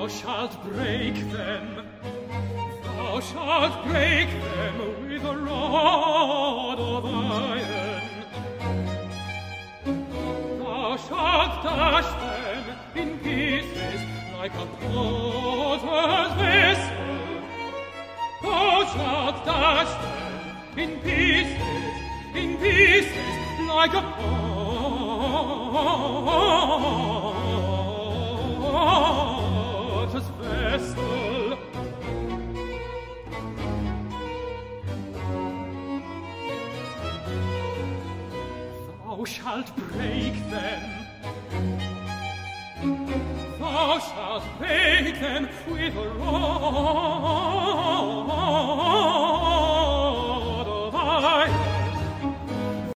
shalt break them. Thou shalt break them with a rod of iron. Thou shalt dash them in pieces like a potter's vessel. Thou shalt dash them in pieces like a potter's vessel. Thou shalt break them. Thou shalt break them with a rod